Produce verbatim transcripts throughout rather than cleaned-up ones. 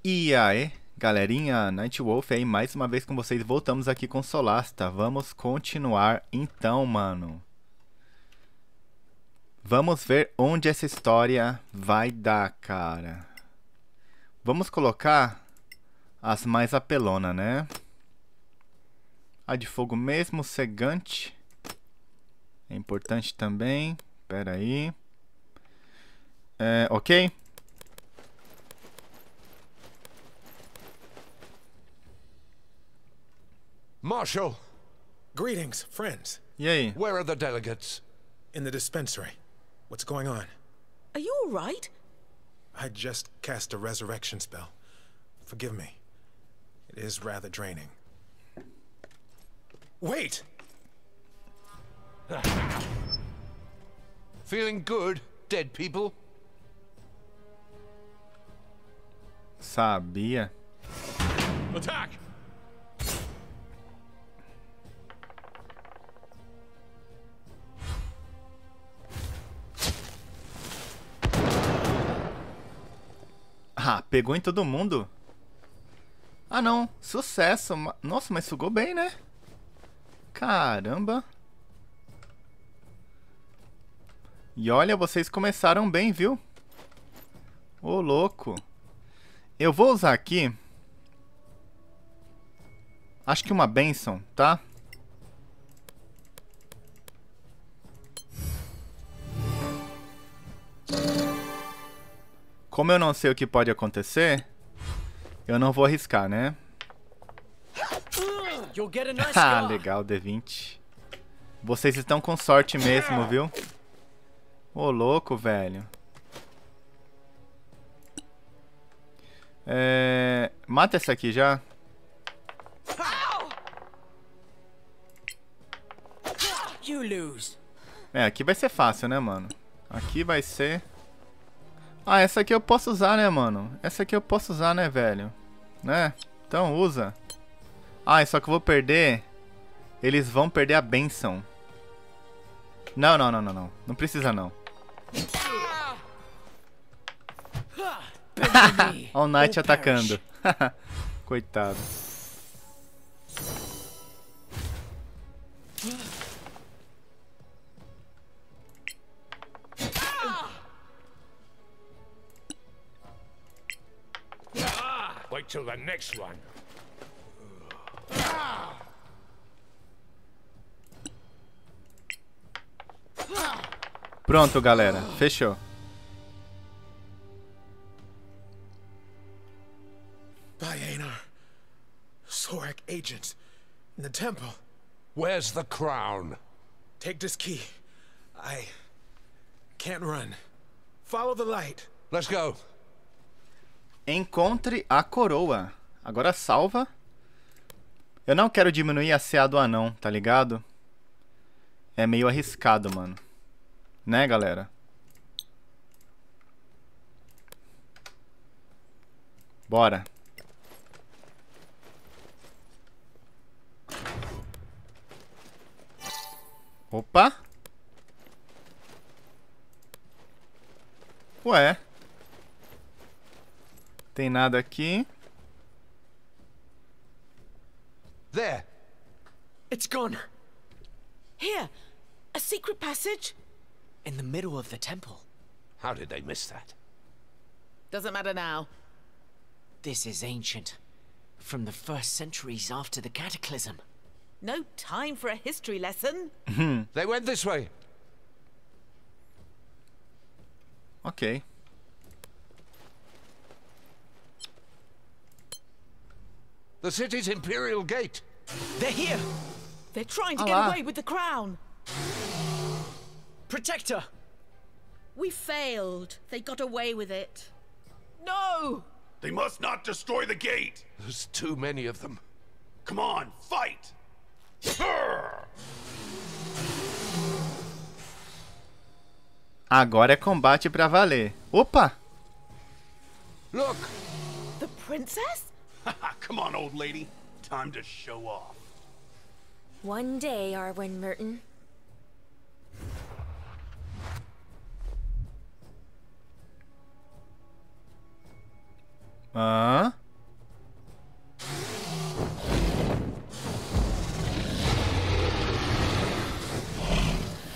E aí, galerinha, Nightwolf aí, mais uma vez com vocês, voltamos aqui com Solasta. Vamos continuar então, mano. Vamos ver onde essa história vai dar, cara. Vamos colocar as mais apelona, né? A de fogo mesmo, cegante. É importante também. Pera aí. É, ok? Marshal! Greetings, friends. E aí? Where are the delegates? In the dispensary. What's going on? Are you all right? I just cast a resurrection spell. Forgive me. It is rather draining. Wait! Feeling good, dead people? Sabia. Attack! Ah, pegou em todo mundo? Ah, não. Sucesso. Nossa, mas sugou bem, né? Caramba. E olha, vocês começaram bem, viu? Ô, louco. Eu vou usar aqui. Acho que uma bênção, tá? Como eu não sei o que pode acontecer, eu não vou arriscar, né? Ah, legal, D vinte. Vocês estão com sorte mesmo, viu? Ô, louco, velho. É... Mata essa aqui já. É, aqui vai ser fácil, né, mano? Aqui vai ser... Ah, essa aqui eu posso usar, né, mano? Essa aqui eu posso usar, né, velho? Né? Então usa. Ah, só que eu vou perder... Eles vão perder a bênção. Não, não, não, não, não. Não precisa, não. Olha o Knight atacando. Coitado. Wait till the next one. Pronto, galera. Fechou. Byanar. Sorak agents. In the temple. Where's the crown? Take this key. I... can't run. Follow the light. Let's go. Encontre a coroa. Agora salva. Eu não quero diminuir a C A do anão, tá ligado? É meio arriscado, mano. Né, galera? Bora. Opa. Ué. Tem nada aqui. There. It's gone. Here, a secret passage? In the middle of the temple. How did they miss that? Doesn't matter now. This is ancient. From the first centuries after the cataclysm. No time for a history lesson. They went this way. Ok. The city's Imperial Gate. They're here! They're trying to Ah get lá. away with the crown. Protector! We failed. They got away with it. No! They must not destroy the gate! There's too many of them. Come on, fight! Agora é combate pra valer. Opa! Look! The princess? Come on, old lady. Time to show off. One day, Arwen Merton. Hã?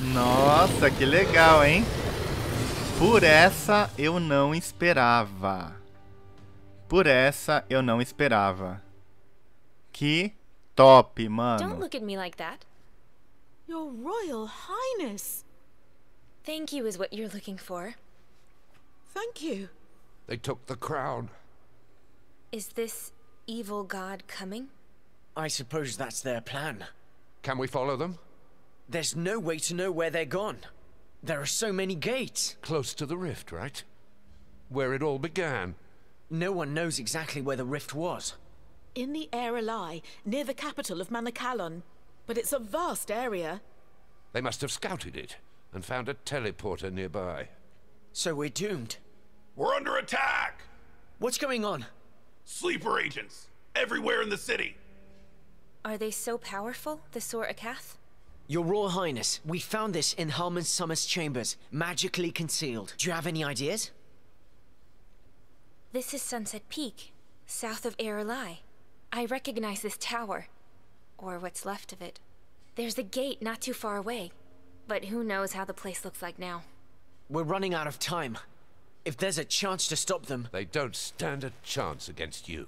Nossa, que legal, hein? Por essa eu não esperava. Por essa eu não esperava. Que top, Don't mano. look at me like that. Your Royal Highness. Thank you is what you're looking for. Thank you. They took the crown. Is this evil god coming? I suppose that's their plan. Can we follow them? There's no way to know where they're gone. There are so many gates. Close to the rift, right? Where it all began. No one knows exactly where the rift was. In the Air Ally, near the capital of Manacalon. But it's a vast area. They must have scouted it and found a teleporter nearby. So we're doomed. We're under attack! What's going on? Sleeper agents! Everywhere in the city! Are they so powerful, the Sor Akath? Your Royal Highness, we found this in Halman Summer's chambers, magically concealed. Do you have any ideas? This is Sunset Peak, south of Air Ally. I recognize this tower. Or what's left of it. There's a gate not too far away. But who knows how the place looks like now. We're running out of time. If there's a chance to stop them... They don't stand a chance against you.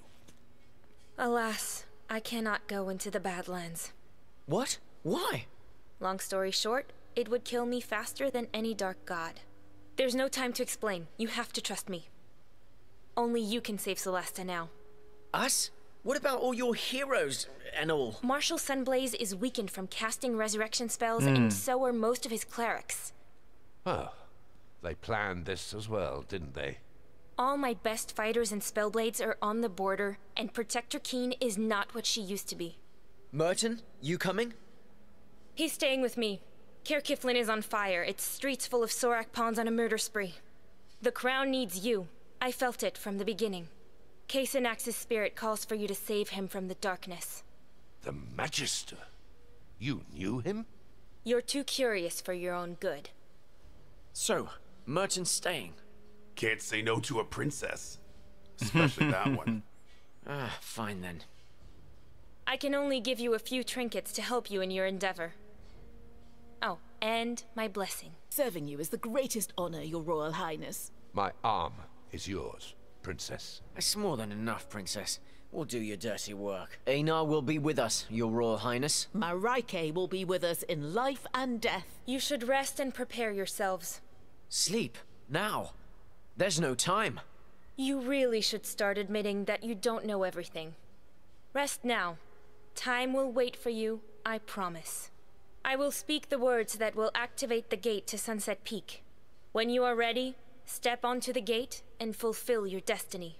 Alas, I cannot go into the Badlands. What? Why? Long story short, it would kill me faster than any dark god. There's no time to explain. You have to trust me. Only you can save Celesta now. Us? What about all your heroes and all? Marshal Sunblaze is weakened from casting resurrection spells, and so are most of his clerics. Oh, they planned this as well, didn't they? All my best fighters and spellblades are on the border, and Protector Keen is not what she used to be. Merton, you coming? He's staying with me. Caer Kiflin is on fire. Its streets full of Sorak pawns on a murder spree. The crown needs you. I felt it from the beginning. Casenax's spirit calls for you to save him from the darkness. The Magister? You knew him? You're too curious for your own good. So, Merton's staying. Can't say no to a princess. Especially that one. Ah, fine then. I can only give you a few trinkets to help you in your endeavor. Oh, and my blessing. Serving you is the greatest honor, Your Royal Highness. My arm is yours, Princess. It's more than enough, Princess. We'll do your dirty work. Einar will be with us, Your Royal Highness. Marike will be with us in life and death. You should rest and prepare yourselves. Sleep? Now? There's no time. You really should start admitting that you don't know everything. Rest now. Time will wait for you, I promise. I will speak the words that will activate the gate to Sunset Peak. When you are ready, step onto the gate and fulfill your destiny.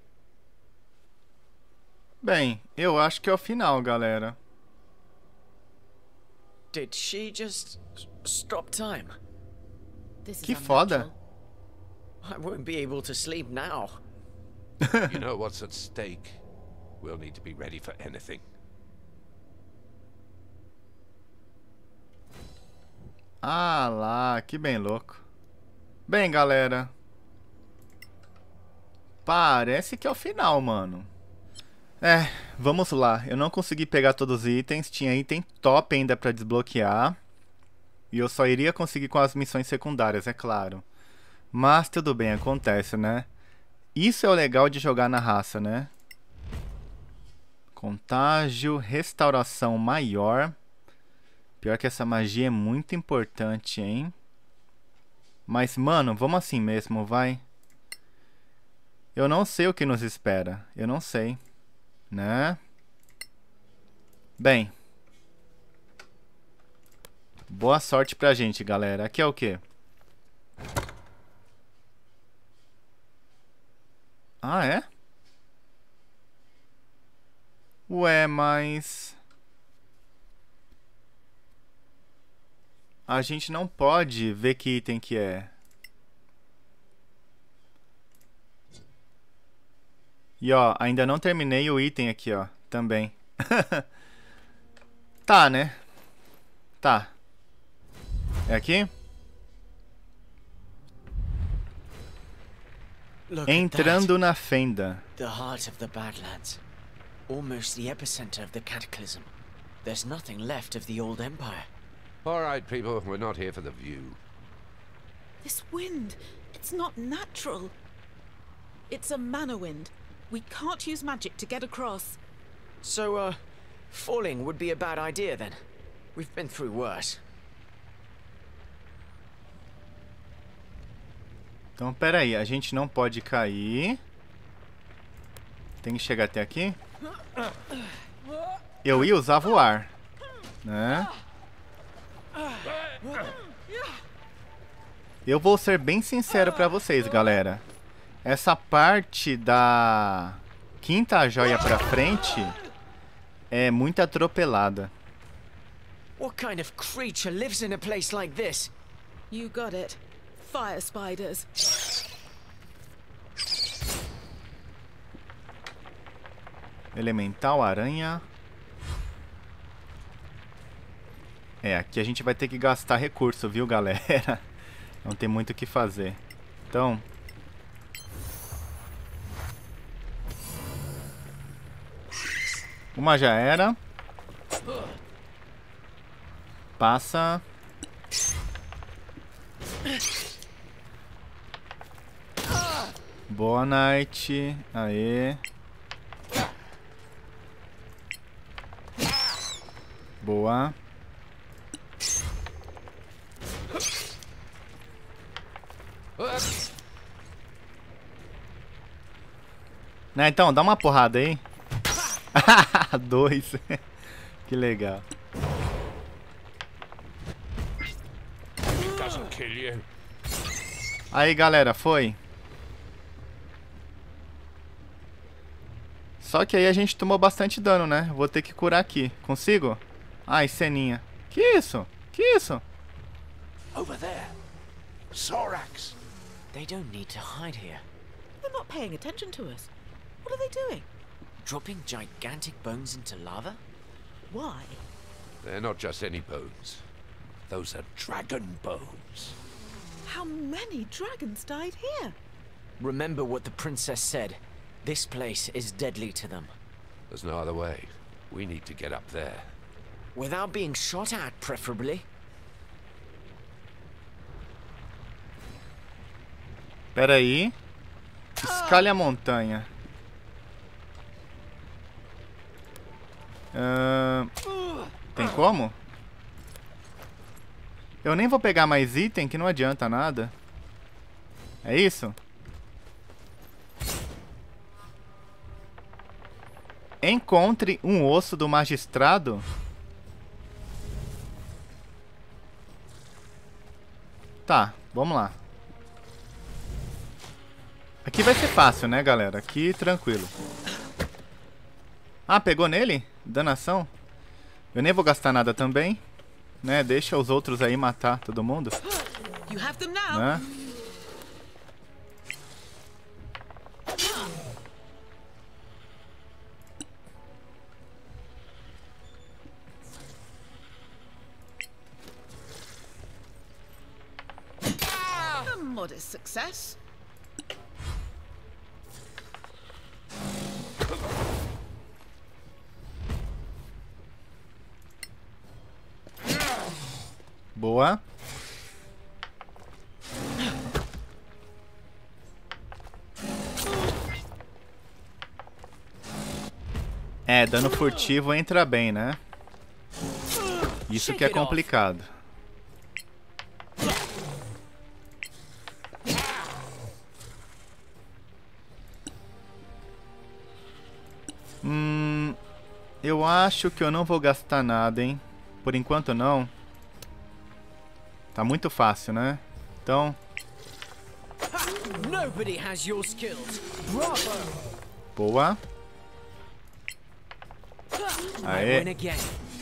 Bem, eu acho que é o final, galera. Did she just stop time? This is Que foda. unnatural. I won't be able to sleep now. You know what's at stake. We'll need to be ready for anything. Ah lá, que bem louco. Bem, galera. Parece que é o final, mano. É, vamos lá. Eu não consegui pegar todos os itens. Tinha item top ainda pra desbloquear. E eu só iria conseguir com as missões secundárias, é claro. Mas tudo bem, acontece, né? Isso é o legal de jogar na raça, né? Contágio, restauração maior. Pior que essa magia é muito importante, hein? Mas, mano, vamos assim mesmo, vai. Eu não sei o que nos espera. Eu não sei. Né? Bem. Boa sorte pra gente, galera. Aqui é o quê? Ah, é? Ué, mas... A gente não pode ver que item que é. E ó, ainda não terminei o item aqui, ó. Também. Tá, né? Tá. É aqui? Look Entrando at na fenda. that. The heart of the Badlands. Almost the epicenter of the Cataclysm. There's nothing left of the old empire. All right, people, we're not here for the view. This wind, it's not natural. It's a mana wind. We can't use magic to get across. So, uh, falling would be a bad idea then. We've been through worse. Então, pera aí, a gente não pode cair. Tem que chegar até aqui. Eu ia usar voar, né? Eu vou ser bem sincero pra vocês, galera. Essa parte da quinta joia pra frente é muito atropelada. What kind of creature lives in a place like this? You got it. Fire spiders. Elemental, aranha. É, aqui a gente vai ter que gastar recurso, viu, galera? Não tem muito o que fazer. Então... Uma já era. Passa. Boa noite. Aê. Boa. Né, então, dá uma porrada aí. Dois. Que legal. Doesn't kill you. Aí, galera, foi. Só que aí a gente tomou bastante dano, né? Vou ter que curar aqui. Consigo? Ai, ceninha. Que isso? Que isso? Over there. Sorax. They don't need to hide here. They're not paying attention to us. What are they doing? Dropping gigantic bones into lava? Why? They're not just any bones. Those are dragon bones. How many dragons died here? Remember what the princess said. This place is deadly to them. There's no other way. We need to get up there. Without being shot at, preferably. Pera aí. Escale a montanha. Uh, tem como? Eu nem vou pegar mais item, que não adianta nada. É isso? Encontre um osso do magistrado. Tá, vamos lá. Aqui vai ser fácil, né, galera? Aqui, tranquilo. Ah, pegou nele? Danação. Eu nem vou gastar nada também, né? Deixa os outros aí matar todo mundo. You have them now. Né? A modest success. Boa. É, dano furtivo entra bem, né? Isso que é complicado. Hum, eu acho que eu não vou gastar nada, hein? Por enquanto não. Tá muito fácil, né? Então... Nobody has your skills. Bravo. Boa. Aê. Win again.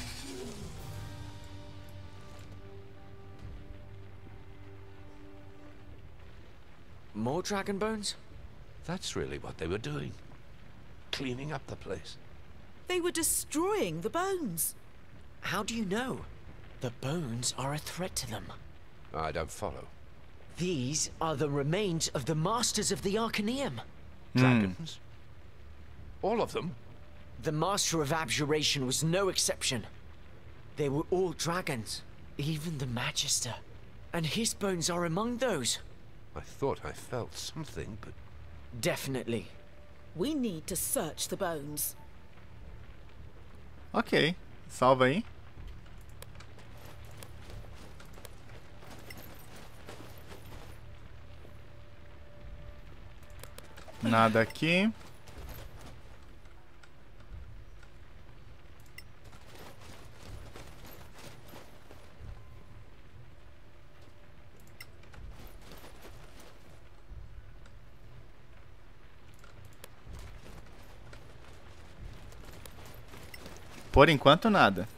More dragon bones? That's really what they were doing. Cleaning up the place. They were destroying the bones. How do you know? The bones are a threat to them. I don't follow. These are the remains of the Masters of the Arcaneum. Dragons? All of them? The Master of Abjuration was no exception. They were all dragons. Even the Magister. And his bones are among those. I thought I felt something, but... Definitely. We need to search the bones. Ok. Salva aí. Nada aqui. Por enquanto, nada.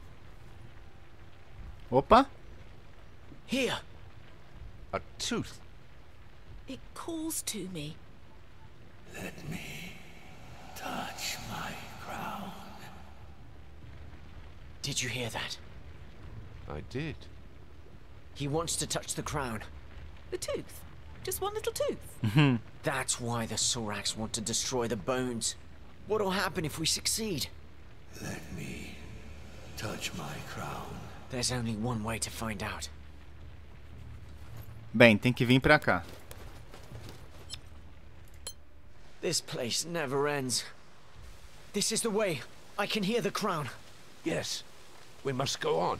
Opa! Here. A tooth. It calls to me. Let me touch my crown. Did you hear that? I did. He wants to touch the crown. The tooth. Just one little tooth. That's why the Sorax want to destroy the bones. What'll happen if we succeed? Let me touch my crown. There's only one way to find out. Bem, tem que vir pra cá. This place never ends. This is the way. I can hear the crown. Yes. We must go on.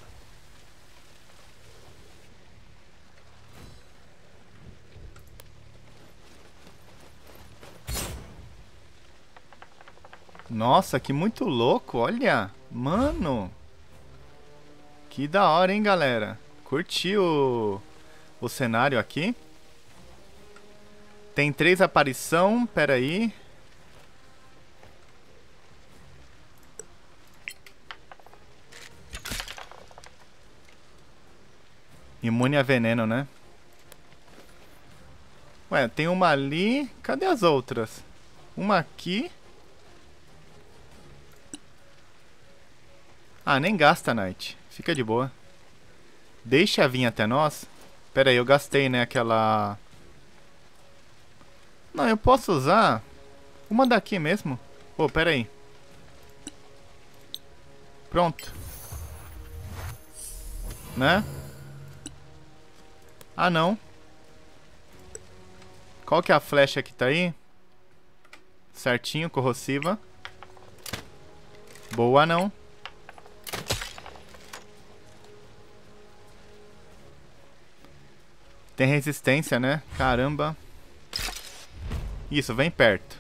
Nossa, que muito louco, olha. Mano. Que da hora, hein, galera. Curti o, o cenário aqui. Tem três aparição, pera aí. Imune a veneno, né? Ué, tem uma ali. Cadê as outras? Uma aqui. Ah, nem gasta, Knight. Fica de boa. Deixa vir até nós. Pera aí, eu gastei, né, aquela... Não, eu posso usar uma daqui mesmo. Pô, pera aí. Pronto. Né? Ah, não. Qual que é a flecha que tá aí? Certinho, corrosiva. Boa, não. Tem resistência, né? Caramba. Isso, vem perto.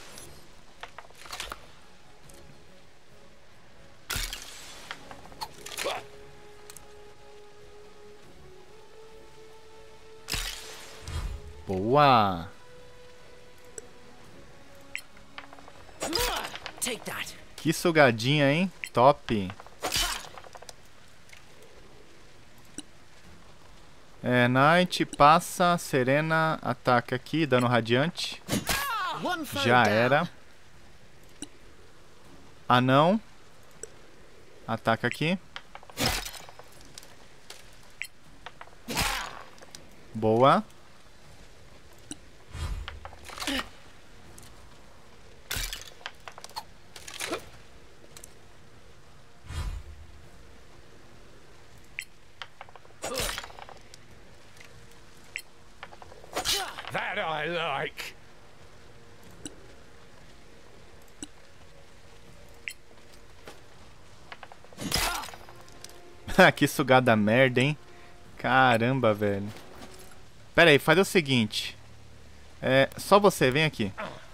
Boa. Take that. Que sugadinha, hein? Top. É, Knight, passa, Serena, ataca aqui, dano radiante. Já era. Anão. Ataca aqui. Boa. That I like. Que sugada merda, hein? Caramba, velho. Pera aí, faz o seguinte. É, só você, vem aqui.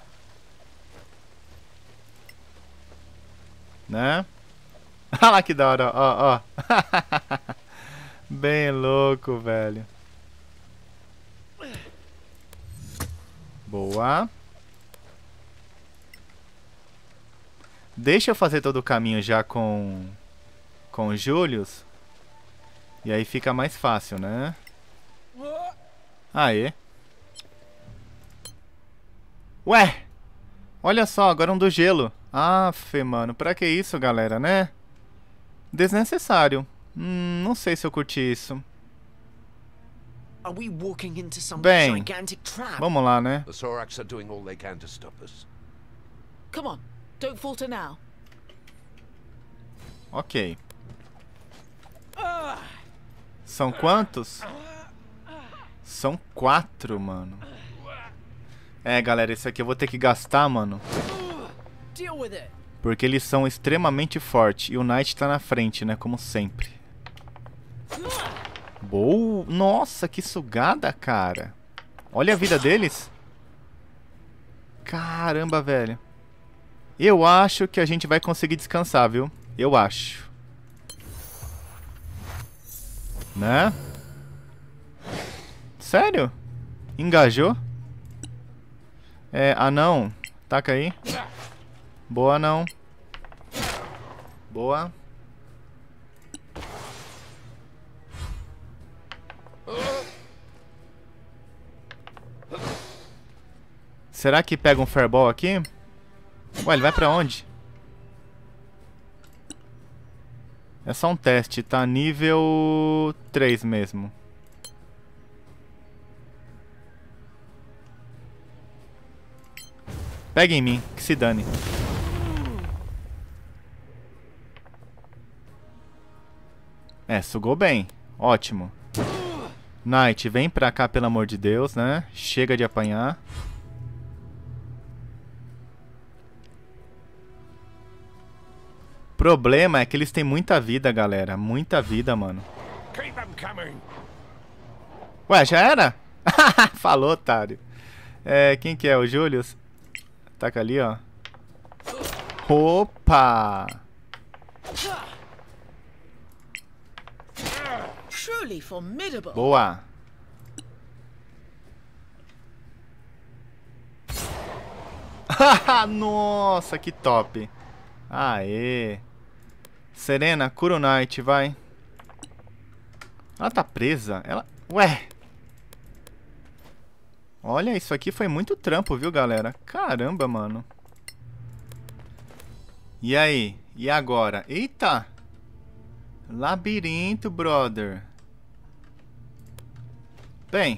Né? Olha lá que da hora, ó, ó. Bem louco, velho. Boa. Deixa eu fazer todo o caminho já com... Com o Julius. E aí fica mais fácil, né? Aê. Ué! Olha só, agora um do gelo. Aff, mano, pra que isso, galera, né? Desnecessário. Hum, não sei se eu curti isso. Are we walking into some Bem, gigantic trap? vamos lá, né? The Sorax are doing all they can to stop us. Come on, don't falter now. Ok. São quantos? São quatro, mano. É, galera, esse aqui eu vou ter que gastar, mano. Porque eles são extremamente fortes. E o Knight tá na frente, né? Como sempre. Boa! Nossa, que sugada, cara. Olha a vida deles. Caramba, velho. Eu acho que a gente vai conseguir descansar, viu? Eu acho. Né? Sério? Engajou? É, anão. Taca aí. Boa, não. Boa. Será que pega um Fireball aqui? Ué, ele vai pra onde? É só um teste, tá? Nível três mesmo. Pega em mim, que se dane. É, sugou bem. Ótimo. Knight, vem pra cá, pelo amor de Deus, né? Chega de apanhar. O problema é que eles têm muita vida, galera. Muita vida, mano. Ué, já era? Falou, otário. É, quem que é? O Julius? Taca ali, ó. Opa! Boa! Nossa, que top! Aê! Serena, cura o Knight, vai. Ela tá presa? Ela... Ué! Olha, isso aqui foi muito trampo, viu, galera? Caramba, mano. E aí? E agora? Eita! Labirinto, brother. Bem.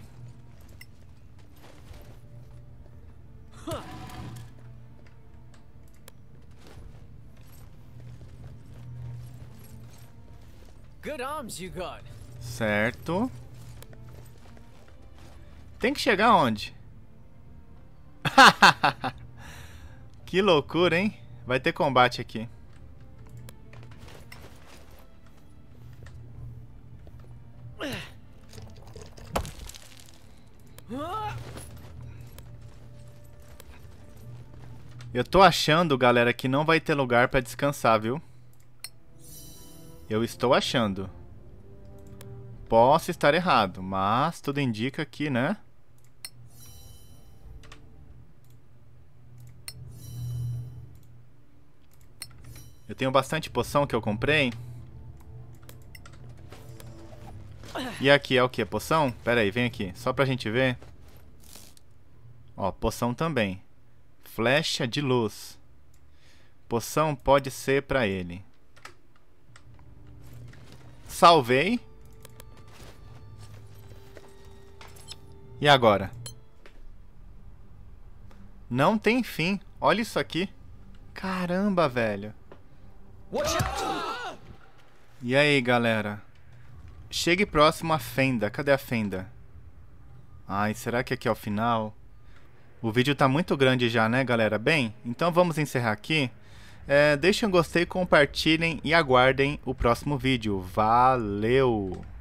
Good arms you got. Certo. Tem que chegar onde? Que loucura, hein? Vai ter combate aqui. Eu tô achando, galera, que não vai ter lugar pra descansar, viu? Eu estou achando. Posso estar errado, mas tudo indica que, né? Eu tenho bastante poção que eu comprei. E aqui é o que? Poção? Pera aí, vem aqui. Só pra gente ver. Ó, poção também. Flecha de luz. Poção pode ser pra ele. Salvei. E agora? Não tem fim. Olha isso aqui. Caramba, velho. E aí, galera? Chegue próximo à fenda. Cadê a fenda? Ai, será que aqui é o final? O vídeo tá muito grande já, né, galera? Bem, então vamos encerrar aqui. É, deixem um gostei, compartilhem e aguardem o próximo vídeo. Valeu!